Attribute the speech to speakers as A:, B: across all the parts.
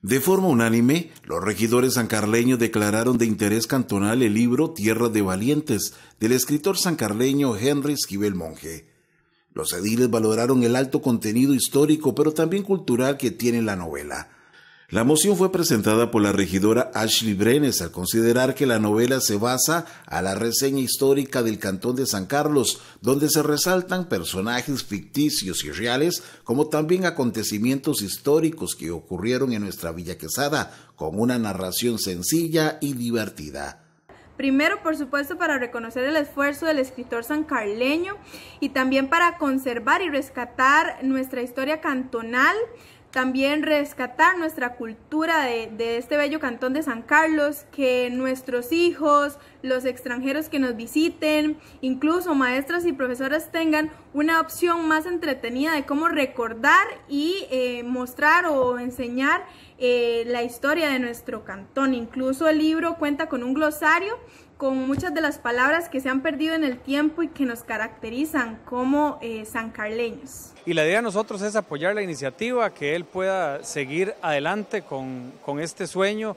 A: De forma unánime, los regidores sancarleños declararon de interés cantonal el libro Tierra de Valientes, del escritor sancarleño Henry Esquivel Monge. Los ediles valoraron el alto contenido histórico, pero también cultural que tiene la novela. La moción fue presentada por la regidora Ashley Brenes al considerar que la novela se basa a la reseña histórica del Cantón de San Carlos, donde se resaltan personajes ficticios y reales, como también acontecimientos históricos que ocurrieron en nuestra Villa Quesada, con una narración sencilla y divertida.
B: Primero, por supuesto, para reconocer el esfuerzo del escritor sancarleño y también para conservar y rescatar nuestra historia cantonal, también rescatar nuestra cultura de este bello cantón de San Carlos, que nuestros hijos, los extranjeros que nos visiten, incluso maestras y profesoras tengan una opción más entretenida de cómo recordar y mostrar o enseñar la historia de nuestro cantón. Incluso el libro cuenta con un glosario con muchas de las palabras que se han perdido en el tiempo y que nos caracterizan como sancarleños.
C: Y la idea de nosotros es apoyar la iniciativa, que él pueda seguir adelante con este sueño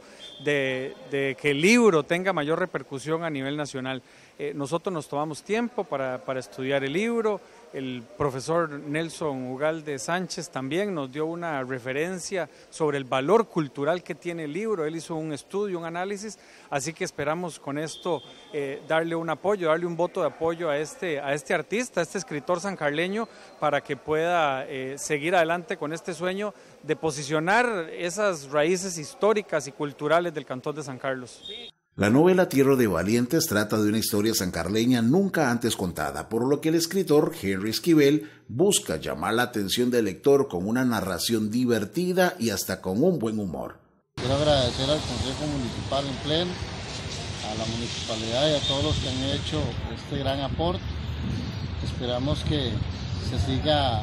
C: de que el libro tenga mayor repercusión a nivel nacional. Nosotros nos tomamos tiempo para estudiar el libro. El profesor Nelson Ugalde Sánchez también nos dio una referencia sobre el valor cultural que tiene el libro. Él hizo un estudio, un análisis, así que esperamos con esto darle un apoyo, darle un voto de apoyo a este artista, a este escritor sancarleño, para que pueda seguir adelante con este sueño de posicionar esas raíces históricas y culturales del Cantón de San Carlos.
A: La novela Tierra de Valientes trata de una historia sancarleña nunca antes contada, por lo que el escritor Henry Esquivel busca llamar la atención del lector con una narración divertida y hasta con un buen humor.
D: Quiero agradecer al Consejo Municipal en pleno, a la municipalidad y a todos los que han hecho este gran aporte. Esperamos que se siga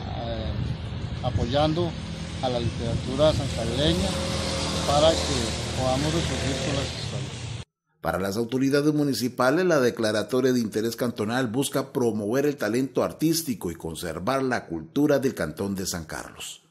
D: apoyando a la literatura sancarleña para que podamos resurgir con las historias.
A: Para las autoridades municipales, la declaratoria de interés cantonal busca promover el talento artístico y conservar la cultura del Cantón de San Carlos.